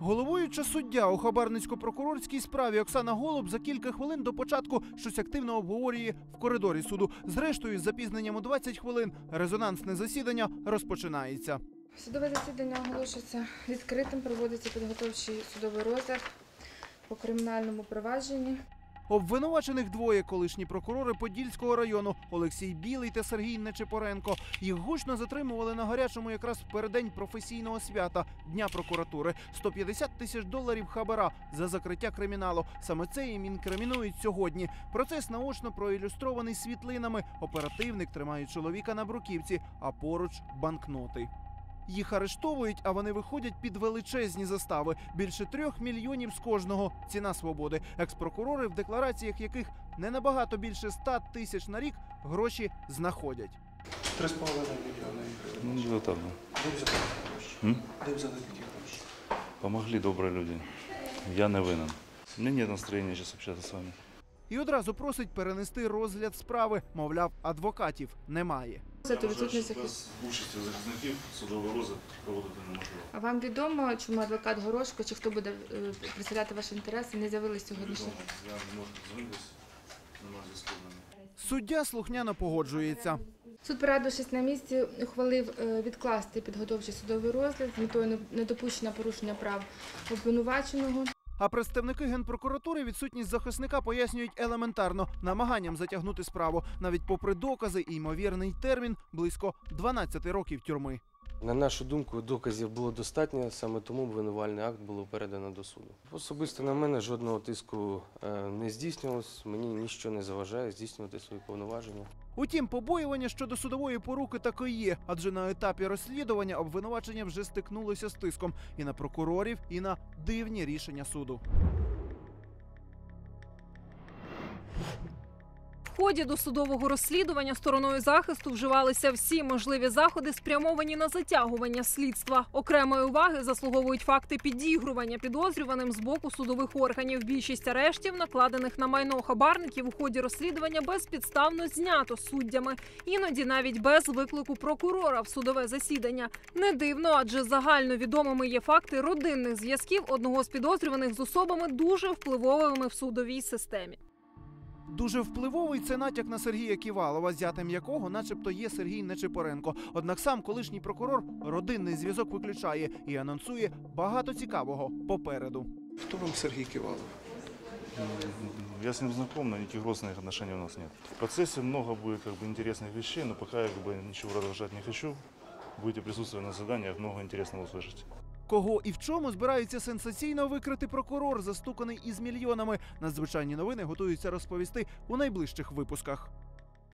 Головуюча суддя у хабарницько-прокурорській справі Оксана Голуб за кілька хвилин до початку щось активно обговорює в коридорі суду. Зрештою, з запізненням у 20 хвилин резонансне засідання розпочинається. Судове засідання оголошується відкритим, проводиться підготовчий судовий розгляд по кримінальному провадженні. Обвинувачених двоє – колишні прокурори Подільського району Олексій Білий та Сергій Нечипоренко. Їх гучно затримували на гарячому якраз в переддень професійного свята – Дня прокуратури. 150 тисяч доларів хабара за закриття криміналу. Саме це їм інкримінують сьогодні. Процес наочно проілюстрований світлинами. Оперативник тримає чоловіка на бруківці, а поруч – банкноти. Їх арештовують, а вони виходять під величезні застави. Більше 3 мільйонів з кожного. Ціна свободи. Екс-прокурори, в деклараціях яких не набагато більше 100 тисяч на рік, гроші знаходять. 3,5 мільйони гривень. Ну, так. Де взяли гроші? Де взяли такі гроші? Помогли добрі люди. Я не винен. У мене немає настроєння зараз спілкуватися з вами. І одразу просить перенести розгляд справи. Мовляв, адвокатів немає. Я вважаю, що без участі захисників судовий розгляд проводити неможливо. А вам відомо, чому адвокат Горошко, чи хто буде представляти ваші інтереси, не з'явились сьогодні? Я не можу дзвонитися, немає зв'язку з ними. Суддя слухняно погоджується. Суд, порадившись на місці, ухвалив відкласти підготовчий судовий розгляд з метою недопущення порушення прав обвинуваченого. А представники Генпрокуратури відсутність захисника пояснюють елементарно – намаганням затягнути справу, навіть попри докази і ймовірний термін – близько 12 років тюрми. На нашу думку, доказів було достатньо, саме тому обвинувальний акт було передано до суду. Особисто на мене жодного тиску не здійснювалось, мені нічого не заважає здійснювати свої повноваження. Утім, побоювання щодо судової поруки таки є, адже на етапі розслідування обвинувачення вже стикнулося з тиском і на прокурорів, і на дивні рішення суду. В ході досудового розслідування стороною захисту вживалися всі можливі заходи, спрямовані на затягування слідства. Окремої уваги заслуговують факти підігрування підозрюваним з боку судових органів. Більшість арештів, накладених на майно хабарників у ході розслідування, безпідставно знято суддями. Іноді навіть без виклику прокурора в судове засідання. Не дивно, адже загальновідомими є факти родинних зв'язків одного з підозрюваних з особами дуже впливовими в судовій системі. Дуже впливовий – це натяк на Сергія Ківалова, зятем якого начебто є Сергій Нечипоренко. Однак сам колишній прокурор родинний зв'язок виключає і анонсує багато цікавого попереду. Хто вам Сергій Ківалов? Я с ним знаком, но никаких родственных отношений у нас нет. В процессе много будет интересных вещей, но пока я ничего продолжать не хочу. Будете присутствовать на заданиях, много интересного услышите. Кого і в чому збирається сенсаційно викрити прокурор, застуканий із мільйонами? Надзвичайні новини готуються розповісти у найближчих випусках.